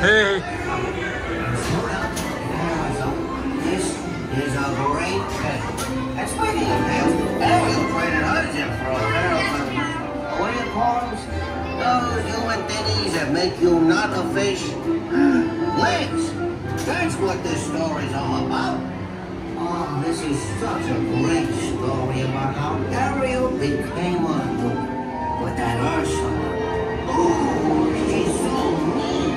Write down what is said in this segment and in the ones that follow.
Hey. This is a great thing. That's why the Ariel traded us in for a pair of, what do you call them? Those human thingies that make you not a fish. Legs. That's what this story's all about. Oh, this is such a great story about how Ariel became a hook with that Ursula. Oh, she's so mean.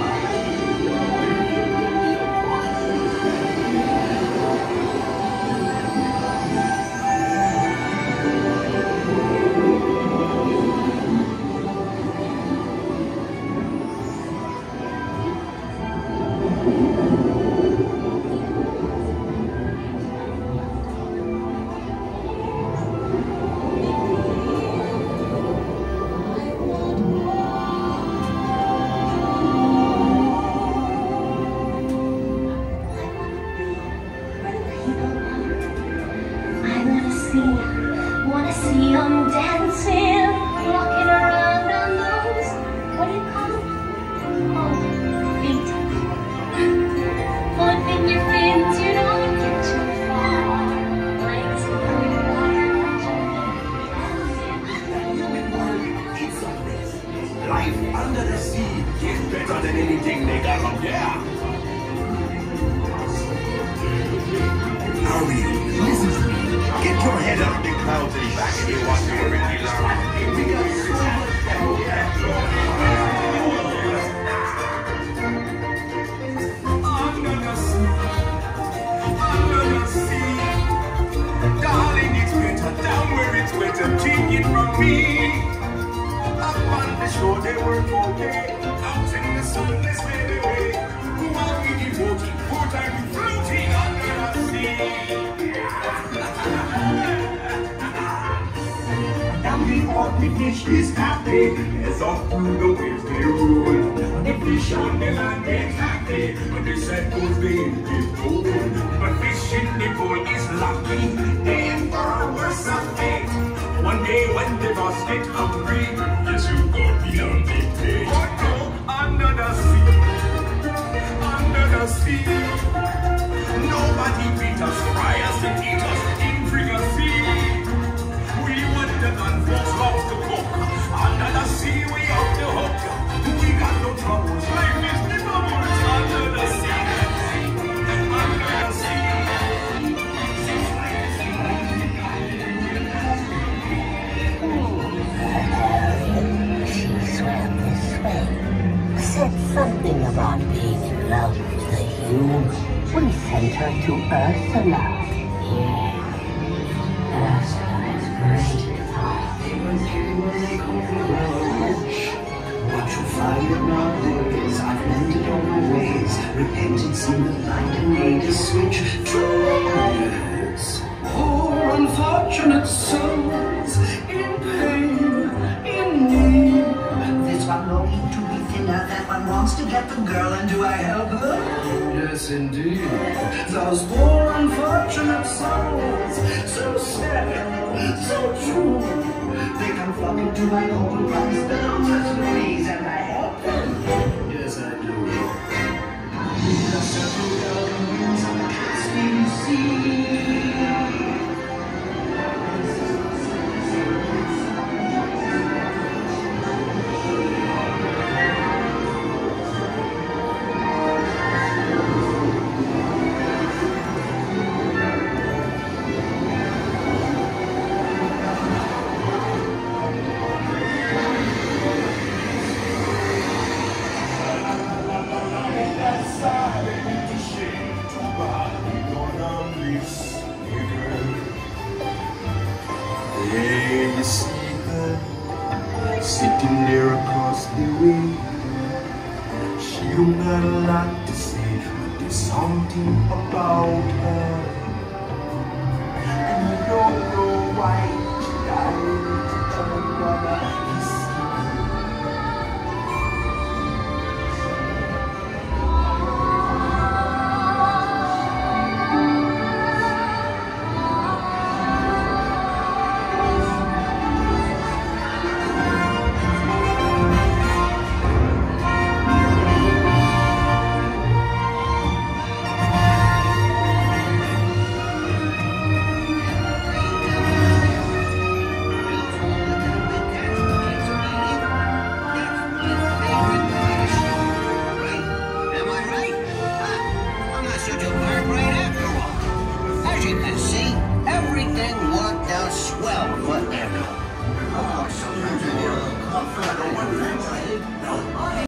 Wanna see them dancing, rocking around on those, what do you call them? Oh, feet. Flipping your fins, you don't get too far. Legs in the water, It's something. Life under the sea is better than anything they got up there. Ariel, listen to me. Get your head out of the clouds and back in the water where it belongs. We got so under the sea, darling, it's better down where it's better. Take it from me. Up on the shore they work all day, out in the sun they spend the way. While we devoted, poor time floating under the sea. Down the old the fish is happy, as off through the waves they roll. The fish on the land is happy, but the sad goes they get old. But fish in the pool is lucky, they ain't for a worse of fate. One day when the boss get hungry, yes you go beyond the pay. Oh no, under the sea, nobody beat us, fry us and eat us in fricassee. We want the gun folks love to cook. Under the sea, we off the hook. We got no troubles. Life is the bubbles under the sea. Under the sea. She swam this way. Said something about being in love with the human. We sent her to Ursula. Yeah. Ursula is great. What you find in nowadays, I've mended all my ways. Repentance in the light and made a switch to words. Poor unfortunate souls in pain, in need. This one longing to be thinner, that one wants to get the girl, and do I help her? Yes, indeed. Those poor unfortunate souls, so sad, so true. They come flocking to my open arms, down as please, and I help them. Yes, I do. The circle winds of the Caspian Sea. There you see her sitting there across the way. She don't got a lot to say, but there's something about her, and you don't know why. Darling, I'm gonna kiss you. everything worked out swell for Echo. Oh, sometimes I get a little comfort. I don't want to